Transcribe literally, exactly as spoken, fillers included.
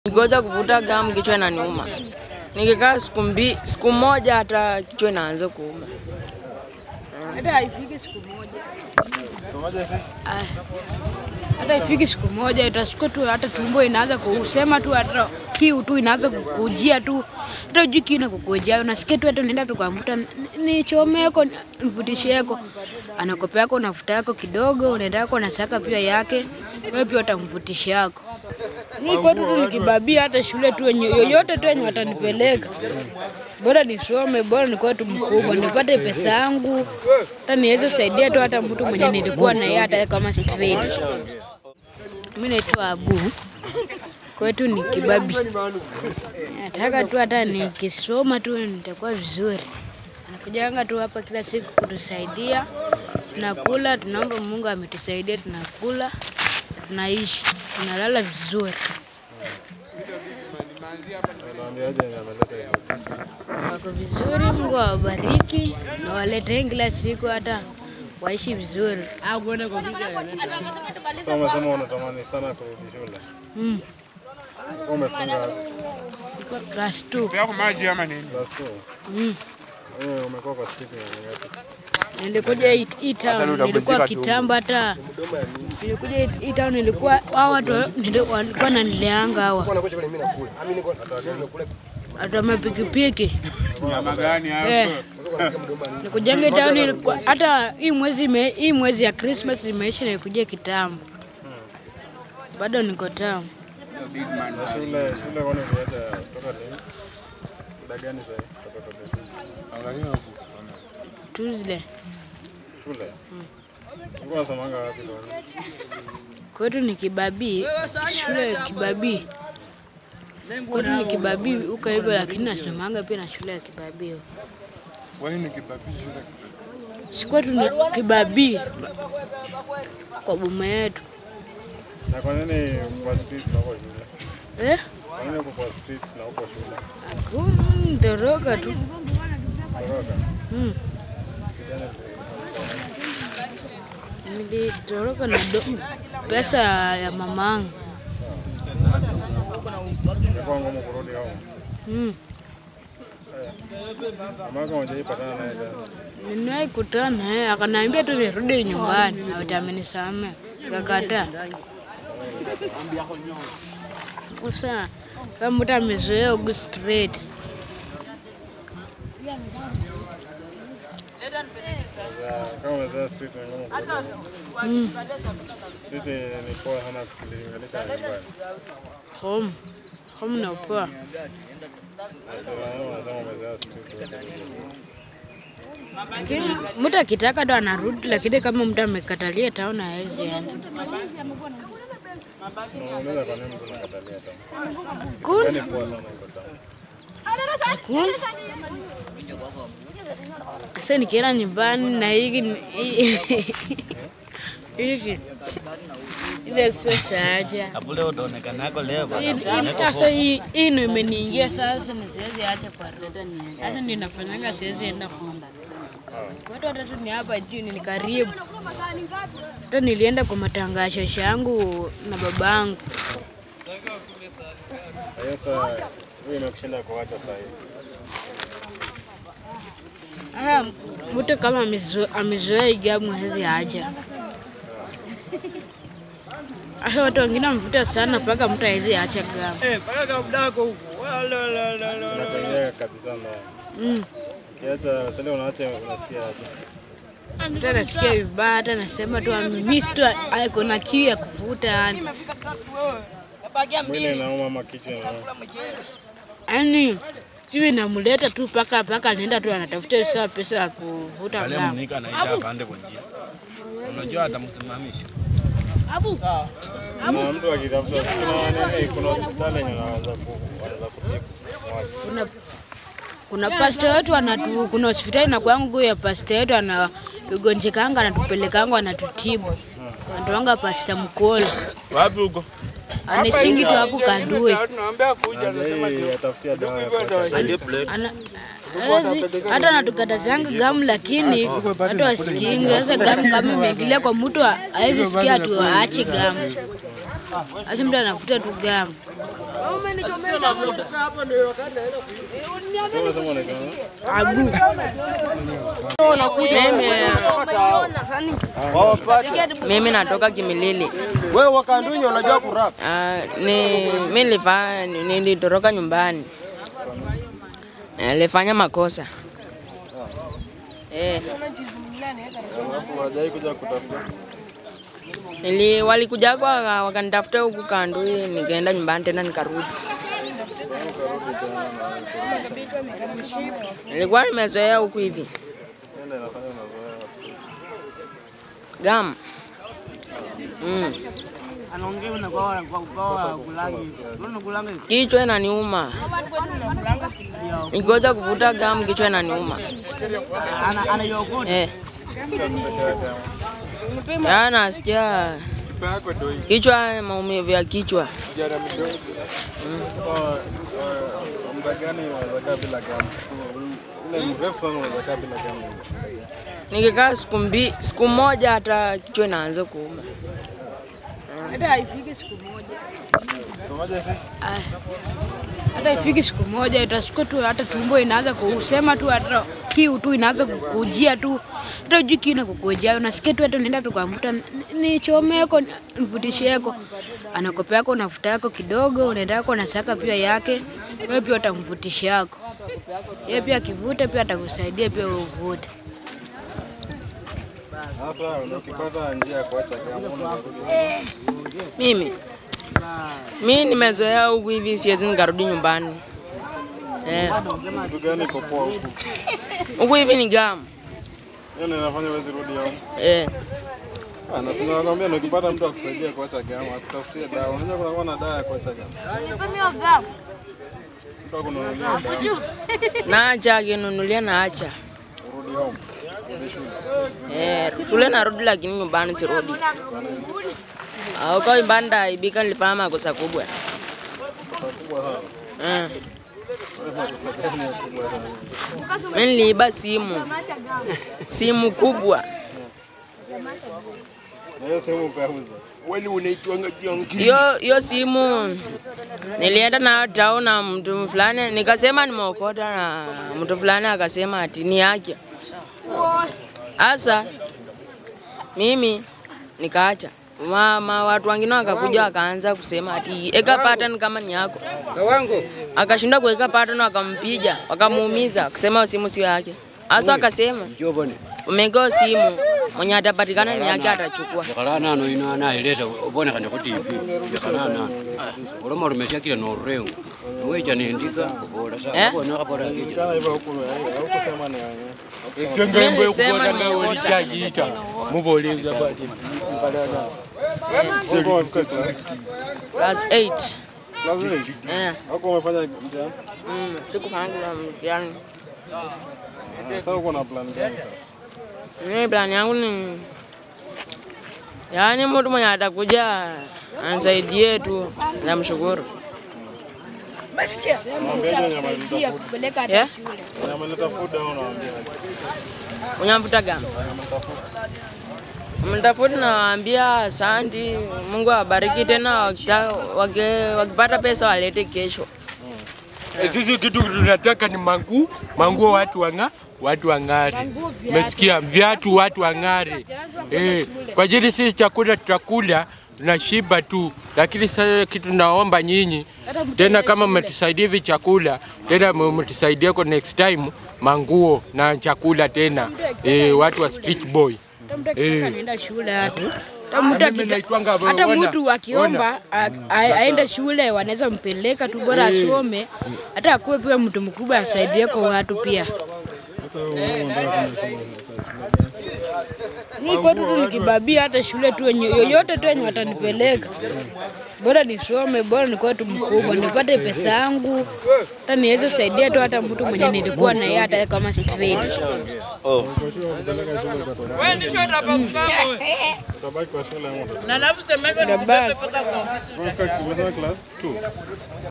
Nikoza kuvuta gamu kichwa inaniuma. Nikikaa siku mbili, siku moja hata kichwa inaanza kuuma. Hata haifiki siku moja. Siku moja hivi? Hata haifiki siku moja, itashika tu hata tumbo inaanza kusema tu hata kiu tu inaanza kukujia tu. Hata hujui kiu inakukujia, unasikia tu hata unaenda tu kumvuta ni chomeko mvutisheko. Anakopa yako unafuta yako kidogo, unaenda yako na saka pia yake. Wewe pia utamvutisha yako. Mimi kwetu tu nikibabia hata shule tu yoyote tu yenye watanipeleka. Bora nisome, bora nikuwe tu mkubwa, nipate pesa yangu. Hata niweze saidia tu hata mtu mwenye nilikuwa na yeye hata kama straight. Mimi naitwa Abu. Kwetu ni kibabi. Nataka tu hata nikisoma tu nitakuwa vizuri. Anakujanga tu hapa kila siku kutusaidia. Tunakula, tunaomba Mungu ametusaidia, tunakula, tunaishi, tunalala vizuri. Wako vizuri, Mungu awabariki na walete kila siku hata waishi vizuri. Sasa sema unatamani sana kurudi shule. Mm. Umefunga Class two. Yako maji ama nini? class two. Mm. Wewe umekuwa kwa siku ngapi? Nilikuja hii town, nilikuwa kitambo hata. Nilikuja hii town nilikuwa hao watu walikuwa wananileanga hawa. Hata mapikipiki. Nyama gani hapo? Nikujanga town nilikuwa hata hii mwezi me, hii mwezi ya Christmas imeisha nilikuja kitambo. Bado niko town. Shule shule kwani uliacha kutoka lini? Muda gani sasa kutoka kutoka? Angalia huko. Tuesday. Shule. Ngo unasomanga wapi leo? Kwetu ni kibabi, shule kibabi. Kwetu ni kibabi huko hivyo, lakini nasomanga pia na shule ya kibabi. Wewe ni kibabi shule kibabi. Kwetu ni kibabi kwa boma yetu. Na kwa nini kwa street na kwa shule? Eh? Kwa nini uko kwa street na uko shule? Aku ndoroka tu. Toroka. Mm. Nilitoroka na do, pesa ya mamangu. Kwa ngumu kurudi home. Mm. Mamako hujapatana naye jana. Ninaye kutana naye akaniambia tu nirudi nyumbani na utamenisame. Nikakataa. Sasa kama mtu amezoea ugu straight. Kama umezoea street ni ngumu kurudi. Mm. Street ni poa sana kulinganisha na nyumbani. Home. Home na poa. Sasa unasema umezoea street. Lakini mtu akitaka ndo anarudi, lakini kama mtu amekatalia town hawezi enda. Unaweza kwa nini mtu anakatalia town? Cool. Yaani poa sana uko town. Cool. Sasa nikienda nyumbani na hiki hiki ile sasa acha. Hapo leo utaonekana nako leo bwana. Sasa hii hii ndio imeniingia sasa, ni siwezi acha kwa roho. Sasa ndio nafanyanga siwezi enda funda. Watu watatu ni hapa juu ni karibu. Hata nilienda kwa matangasho yangu na babangu. Sasa wewe unakushinda kuacha sasa hivi. Ah, mtu kama amezoea igamu hawezi acha. Asa watu wengine wamvuta sana mpaka mtu hawezi acha gamu. Eh, paka mdako huko. Wala la la la. Unakuingia kabisa na. Mm. Kiacha sasa unaacha unasikia aje? Hata nasikia vibaya, hata nasema tu mimi tu aiko na kiu ya kuvuta yani. Mwili unauma ama kichwa inauma? Yaani siwe namleta tu paka paka anaenda tu anatafuta saa pesa ya kuvuta Wale gamu. mnika anaita afande kwa njia. Unajua atamsimamisha. Abu. Na mtu akitafuta kuna nini, kuna hospitali yenye anaanza kuanza kutibu watu. Kuna kuna pastor wetu anatu, kuna hospitali na kwangu ya pastor wetu ana ugonjekanga anatupelekanga anatutibu. Anatoanga pastor Mkola. Wapi huko? Anishingi tu hapo Kandue. Tunaambia kuja anasema Ndio atafutia dawa ya pressure. Ana hata anatukatazanga gamu, lakini watu wasikinge. Sasa gamu kama imeingilia kwa mtu hawezi sikia tu aache gamu. Hata mtu anafuta tu gamu. Abu. Mimi natoka Kimilili. Wewe wakandunyo unajua kurap? Ah, ni mimi nilifanya nilitoroka nyumbani. Nilifanya makosa. Eh. Alafu wajai kuja kutafuta. Nili walikuja kwa wakanitafuta huku kando, nikaenda nyumbani tena nikarudi. Nilikuwa nimezoea huku hivi. Gam. Mm. Anaongea na kwa kwa kulangi. Unaona kulangi? Kichwa inaniuma. Nikiweza kuvuta gam kichwa inaniuma. Ana anayokota. Eh. Ya nasikia kichwa, maumivu ya kichwa. Sawa, muda gani unaweza bila gamu? Ile mrefu sana unaweza bila gamu. Nikikaa siku mbili, siku moja hata kichwa inaanza kuuma. Hata haifiki siku moja. Siku moja hivi? Hata haifiki siku moja, itashika tu hata tumbo inaanza kusema tu, hata kiu tu inaanza kukujia tu. Hata hujui kiu inakukujia, unasikia tu hata unaenda tukamvuta ni chomeko nivutishe yako. Anakopa yako unafuta yako kidogo, unaenda yako na saka pia yake. Wewe pia utamvutisha yako. Yeye pia akivuta pia atakusaidia pia uvute. Sasa ukipata njia ya kuacha gamu unarudi. Mimi Mimi nimezoea huku hivi, siwezi nikarudi nyumbani. Eh. Kitu gani iko poa huku? Huku hivi ni gamu. Yaani inafanya wewe rudi hapo. Eh. Ana sina nakwambia ukipata mtu akusaidia kuacha gamu, akutafutie dawa. Unajua kuna kuna dawa ya kuacha gamu. Nipamio gamu. Kwa kununulia dawa. Naacha akinunulia naacha. Urudi home. Urudi shule. Eh, shule narudi lakini nyumbani sirudi. Au kwa ibanda ibika nilifanya makosa kubwa. Kubwa sana. Eh. Mimi niliiba simu. Simu kubwa. Hiyo simu ukauza. Wali unaitwanga jangi. Hiyo hiyo simu nilienda na town na mtu fulani, nikasema nimeokota, na mtu fulani akasema ati ni yake. Asa mimi nikaacha. Mama watu wengine wakakuja wakaanza kusema ati eka pattern kama ni yako. Kawangu. Akashinda kuweka pattern, wakampiga, wakamuumiza, kusema simu sio yake. Asa akasema umego simu mwenye atapatikana ni yake atachukua. Yakalana no ina na eleza ubone kana kuti hivi. Yakalana. Uloma rumesha kile no rengo. Weja ni ndika bora sana bona kapora ngije. Kana hivyo huko au kusema ni wenyewe. Esengembe ukota na ulichajiita. Mubolinga badi. Siko class. Class eight. Class eight. Eh. Huko umefanya mtihani? Mm, sikufanya mtihani. Sasa uko na plan gani? Mimi plan yangu ni yaani mtu mwenye atakuja anisaidie tu, namshukuru. Basikia. Ndio kupeleka hata shule. Unameleta food au unawaambia? Unamvuta gani? Mtafuta nawaambia asante, Mungu awabariki, tena wakipata pesa walete kesho. Sisi kitu tunataka ni mangu, manguo watu wanga, watu wangare. Umesikia? Viatu watu wangare. Eh, kwa ajili sisi chakula tutakula na shiba tu, lakini sasa kitu naomba nyinyi tena, kama mmetusaidia hivi chakula, tena mmetusaidia kwa next time manguo na chakula tena. Eh, watu wa street boy. Eh, anaenda shule hata. Hata mtu akiomba aende shule wanaweza mpeleka tu, bora asome, hata akuwe pia mtu mkubwa asaidie kwa watu pia. Mimi kwa tu nikibabia hata shule tu yoyote tu yenye watanipeleka, bora nisome, bora nikuwe tu mkubwa nipate pesa yangu, hata niweze saidia tu hata mtu mwenye nilikuwa na yeye hata kama street. Oh. Wewe ni shida hapa mkamo. Utabaki kwa shule moja. Na alafu semeka ni Baba. Umefika class two.